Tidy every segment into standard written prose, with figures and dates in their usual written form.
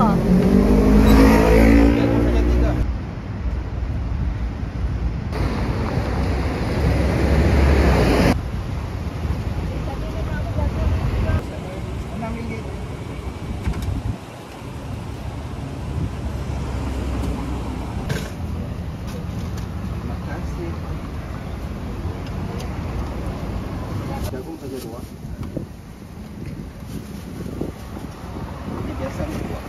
Jagung saja 2. Ini biasa ni 2.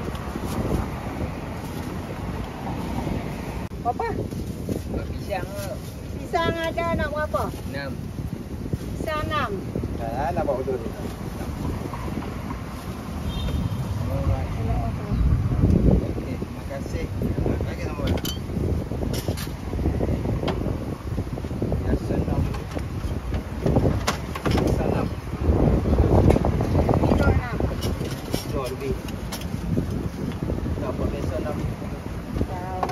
Apa? Pisang Pisang ada nak berapa? 6. Pisang 6. Dah nak bawa dulu. Okey, terima kasih. Bagi nombor. Biasa 6. Biasa 6. Kilo 6. Jual lebih. Dapat biasa 6. Tahu.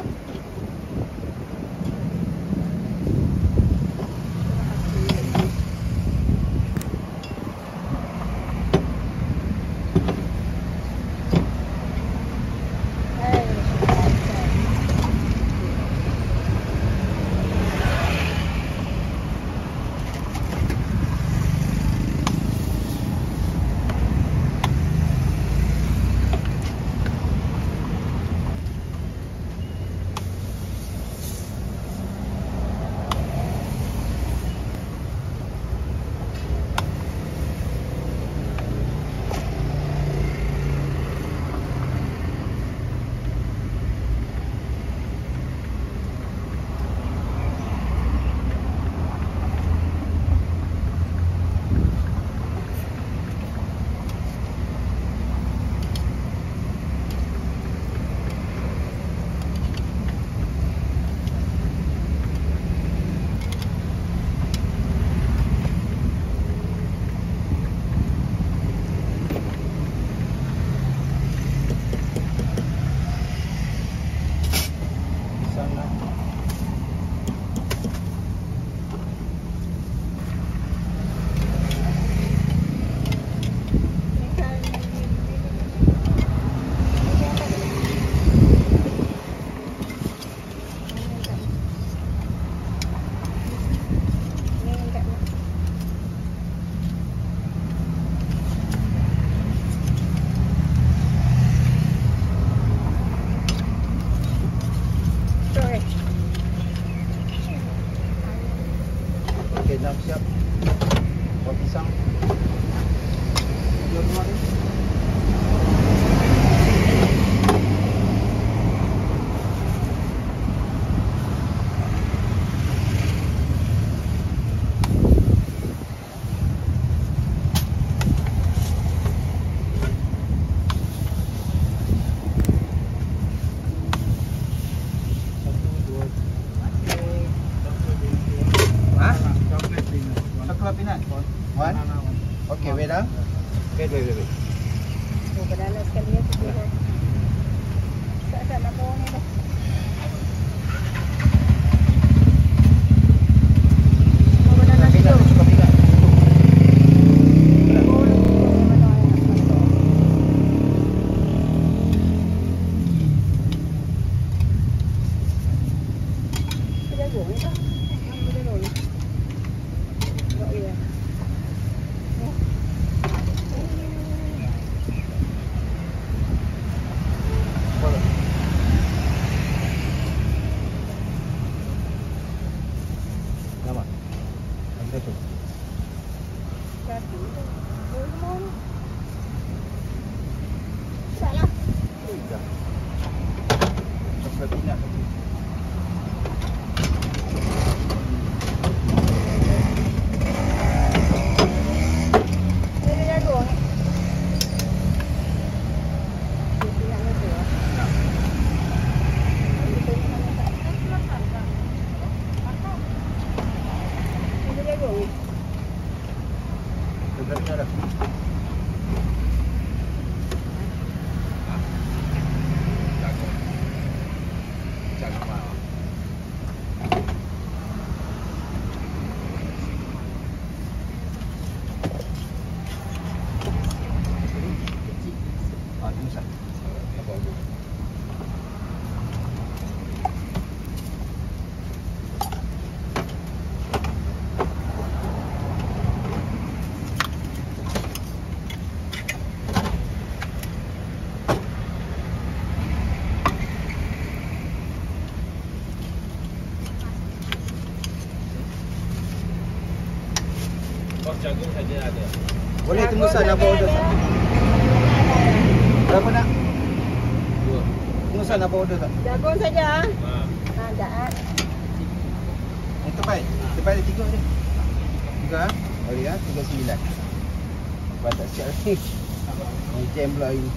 Okey, dah siap. Buat pisang. Jual rumah ni. Peanut. One. Okay, wait ah. Wait. Oh, berdalam sekali ya. Tak nak bawa ni dah. Oh, berdalam situ. Kos jagung saja ada. Boleh tunggu sana apa order tak? Berapa nak? 2. Tunggu sana apa order tak? Jagung saja. Ha. Jangan. Yang terbaik. Terbaik ada 3 ni. 3 ah. Boleh ah, 39. Lepas tak siap lagi. Ni jam pula ini.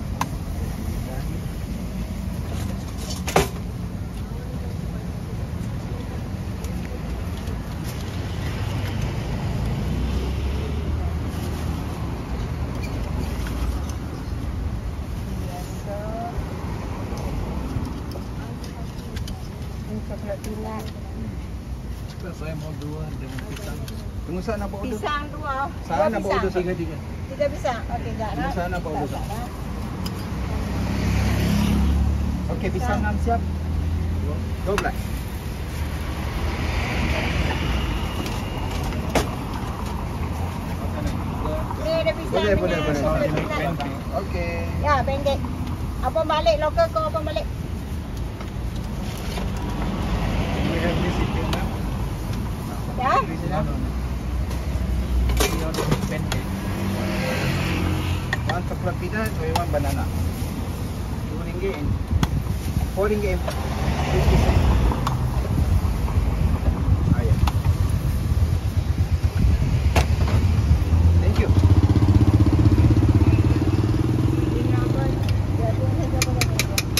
Coklat pinat. Saya mau 2 dengan pisang. Tunggu sana apa order. Pisang 2. Sana apa order tak? 3. 3 pisang. Okey, jap. Tunggu sana apa order tak? Tak. Okey, pisang 6 siap. 12. Ni ada pisang Boleh. dengan coklat pinat. Okey. Ya, pendek. Apa balik lokal kau apa balik? Ya? One coklat peanut, one banana. RM2. RM4. 50 cent. Ah, ya. Thank you. Ini apa? Jagung saja apa lagi?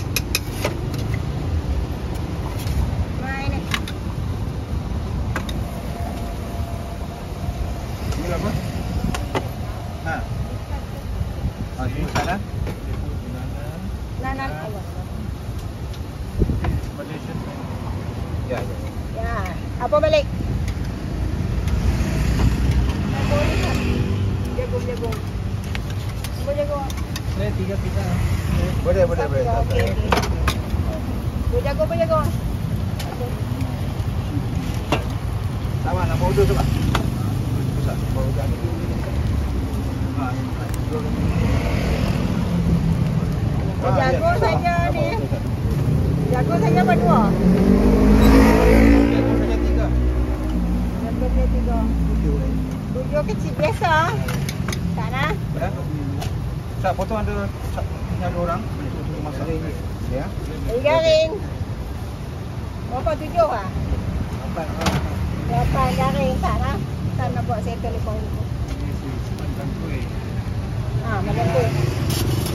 Mai ni. Ini apa? Ha. Ah, tunggu sana. Nanan awak. Ya. Ya, apa balik? Jagung. Apa jagung? Saya 3 pisang. Boleh. Okey. Dua jagung apa jagung? Sama nak order tu pak. Besar. Baru dah ni. Ha. Jagung saja ni. Jagung saja apa 2? Jagung saja 3. Jagung dia 3. 7 kecil biasa. Tak nak? Ya. Tak potong ada tinggal orang. Boleh masak ini. Ya. Garing. Berapa 7 ah? 8 garing tak nak? Tak nak buat saya telefon. Ini si Mantan Kuih. Ah, macam tu.